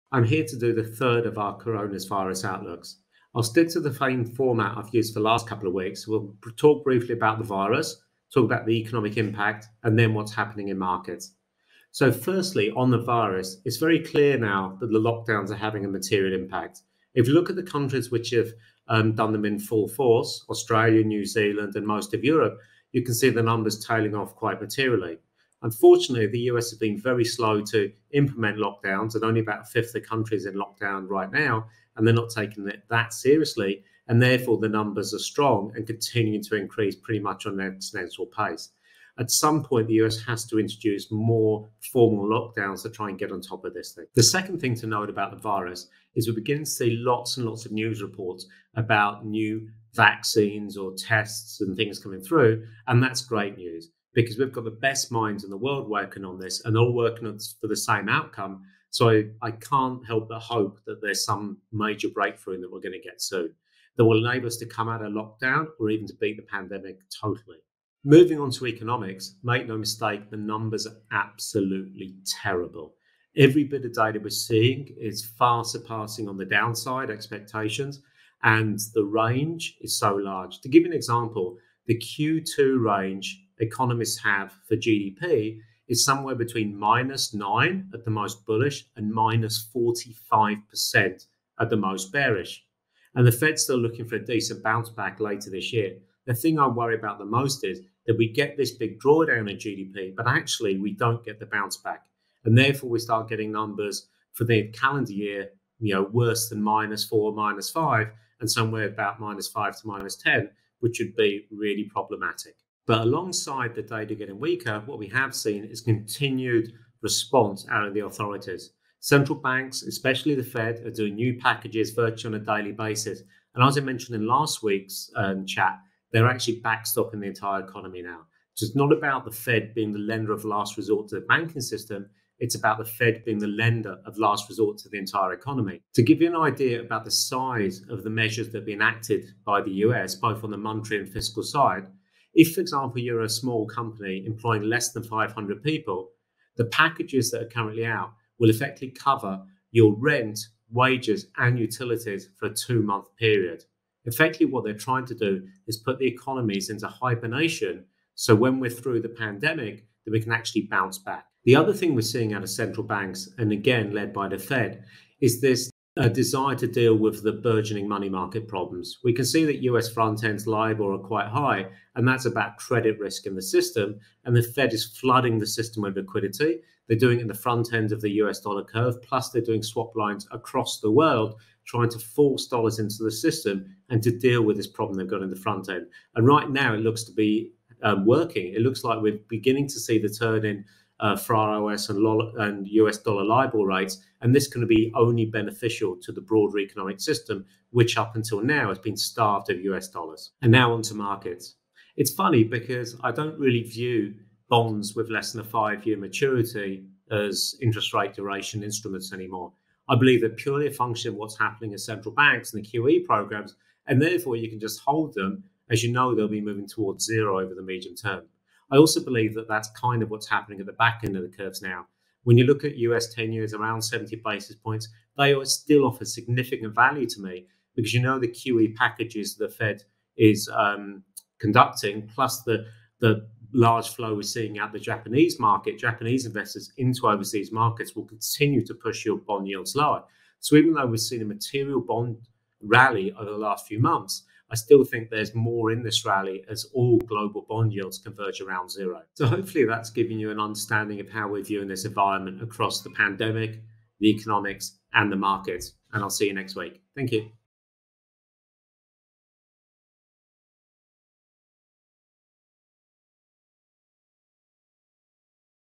I'm here to do the third of our coronavirus outlooks. I'll stick to the same format I've used for the last couple of weeks. We'll talk briefly about the virus, talk about the economic impact, and then what's happening in markets. So firstly, on the virus, it's very clear now that the lockdowns are having a material impact. If you look at the countries which have done them in full force, Australia, New Zealand, and most of Europe, you can see the numbers tailing off quite materially. Unfortunately, the US has been very slow to implement lockdowns, and only about a fifth of the country is in lockdown right now, and they're not taking it that seriously, and therefore the numbers are strong and continuing to increase pretty much on an exponential pace. At some point, the US has to introduce more formal lockdowns to try and get on top of this thing. The second thing to note about the virus is we're beginning to see lots and lots of news reports about new vaccines or tests and things coming through, and that's great news, because we've got the best minds in the world working on this and all working on for the same outcome. So I can't help but hope that there's some major breakthrough that we're going to get soon that will enable us to come out of lockdown or even to beat the pandemic totally. Moving on to economics, make no mistake, the numbers are absolutely terrible. Every bit of data we're seeing is far surpassing on the downside expectations, and the range is so large. To give you an example, the Q2 range economists have for GDP is somewhere between -9 at the most bullish and -45% at the most bearish. And the Fed's still looking for a decent bounce back later this year. The thing I worry about the most is that we get this big drawdown in GDP, but actually we don't get the bounce back. And therefore we start getting numbers for the calendar year, worse than -4, -5, and somewhere about -5 to -10, which would be really problematic. But alongside the data getting weaker, what we have seen is continued response out of the authorities. Central banks, especially the Fed, are doing new packages virtually on a daily basis. And as I mentioned in last week's chat, they're actually backstopping the entire economy now. So it's not about the Fed being the lender of last resort to the banking system. It's about the Fed being the lender of last resort to the entire economy. To give you an idea about the size of the measures that have been enacted by the US, both on the monetary and fiscal side, if, for example, you're a small company employing less than 500 people, the packages that are currently out will effectively cover your rent, wages, and utilities for a 2-month period. Effectively, what they're trying to do is put the economies into hibernation, so when we're through the pandemic, that we can actually bounce back. The other thing we're seeing out of central banks, and again led by the Fed, is this desire to deal with the burgeoning money market problems. We can see that US front ends LIBOR are quite high, and that's about credit risk in the system, and the Fed is flooding the system with liquidity. They're doing it in the front end of the US dollar curve, plus they're doing swap lines across the world, trying to force dollars into the system and to deal with this problem they've got in the front end. And right now it looks to be working. It looks like we're beginning to see the turn in for ROS and US dollar LIBOR rates, and this can be only beneficial to the broader economic system, which up until now has been starved of US dollars. And now onto markets. It's funny because I don't really view bonds with less than a 5-year maturity as interest rate duration instruments anymore. I believe they're purely a function of what's happening in central banks and the QE programs, and therefore you can just hold them as you know they'll be moving towards zero over the medium term. I also believe that that's kind of what's happening at the back end of the curves now. When you look at US 10 years around 70 basis points, they still offer significant value to me because you know the QE packages the Fed is conducting, plus the large flow we're seeing out the Japanese market, Japanese investors into overseas markets will continue to push your bond yields lower. So even though we've seen a material bond rally over the last few months, I still think there's more in this rally as all global bond yields converge around zero. So hopefully that's giving you an understanding of how we're viewing this environment across the pandemic, the economics, and the markets. And I'll see you next week. Thank you.